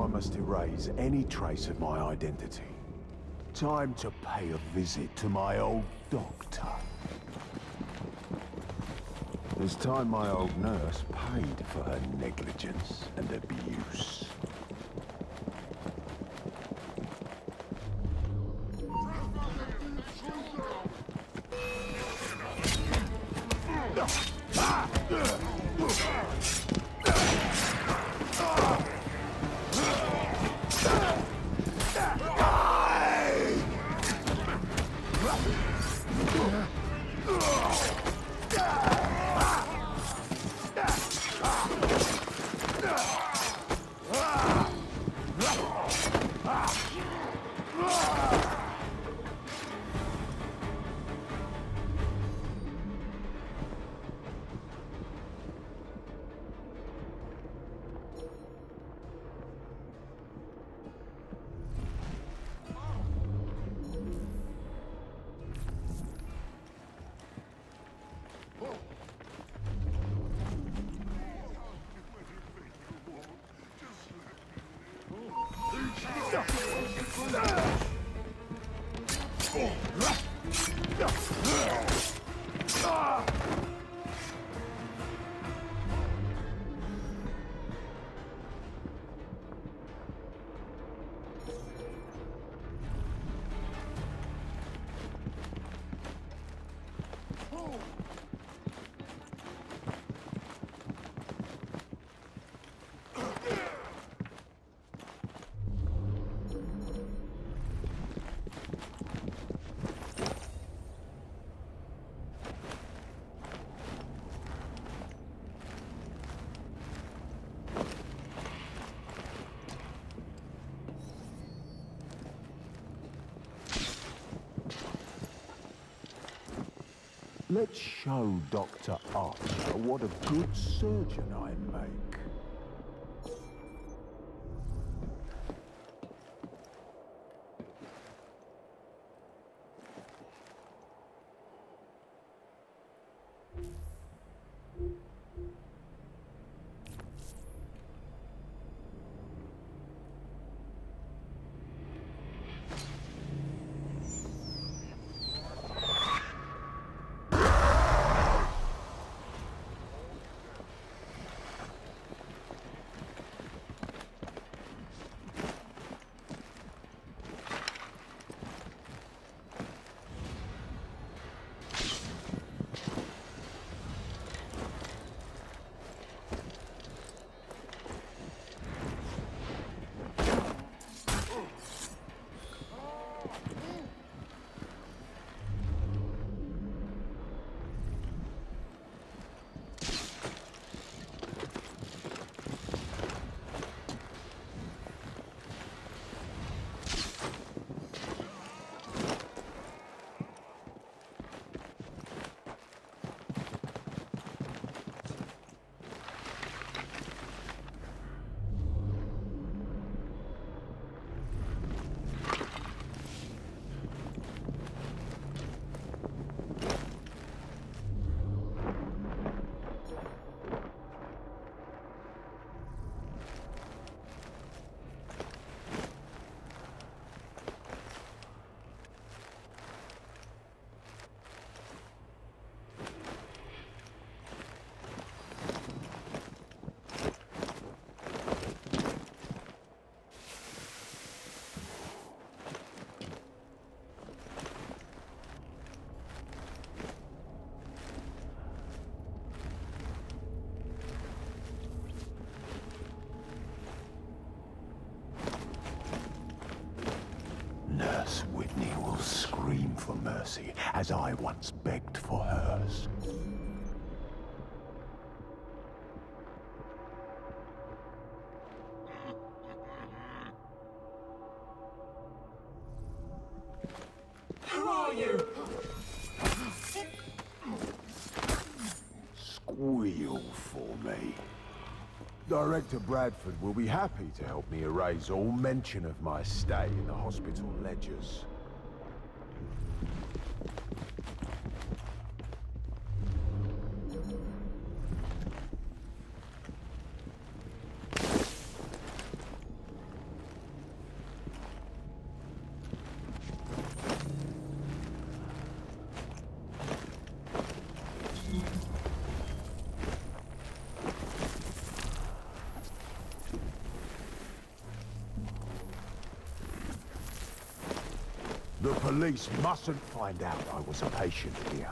I must erase any trace of my identity. Time to pay a visit to my old doctor. It's time my old nurse paid for her negligence and abuse. Let's show Dr. Archer what a good surgeon I make. Nurse Whitney will scream for mercy, as I once begged for hers. Who are you? Squeal for me. Director Bradford will be happy to help me erase all mention of my stay in the hospital ledgers. police mustn't find out I was a patient here.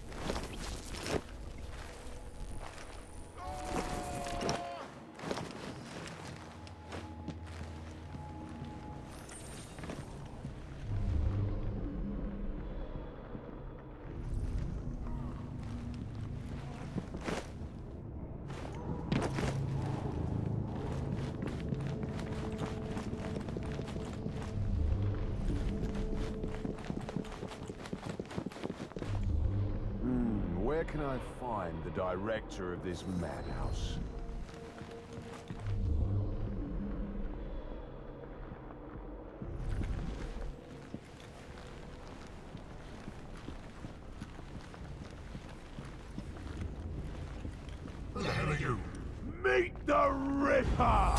Where can I find the director of this madhouse? Who the hell are you? Meet the Ripper!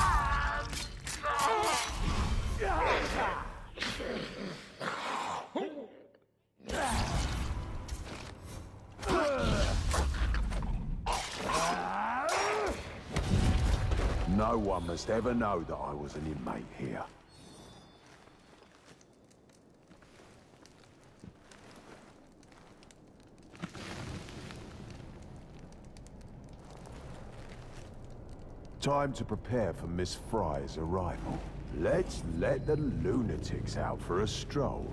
No one must ever know that I was an inmate here. Time to prepare for Miss Fry's arrival. Let's let the lunatics out for a stroll.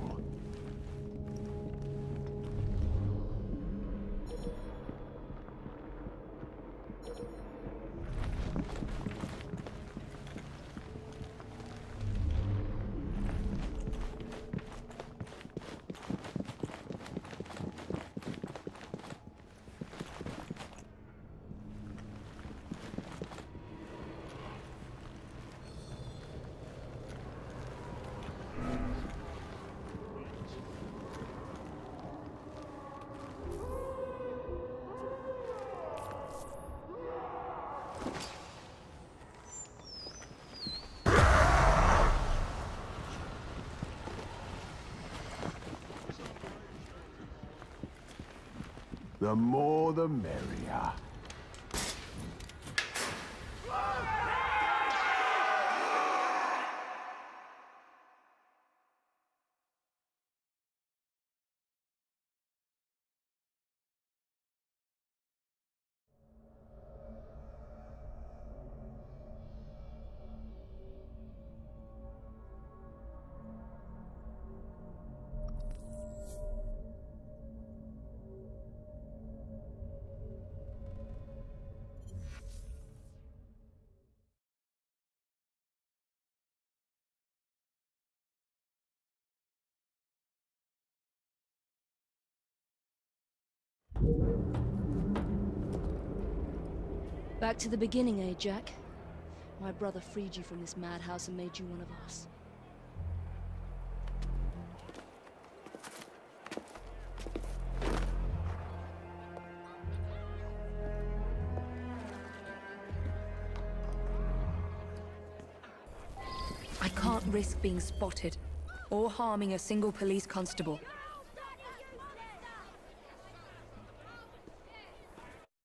The more the merrier. Back to the beginning, eh, Jack? My brother freed you from this madhouse and made you one of us. I can't risk being spotted, or harming a single police constable.